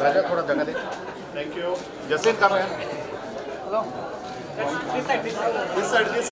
राजा थोड़ा जगह दे। Thank you. जसीन कहाँ है? Hello. This side. This side.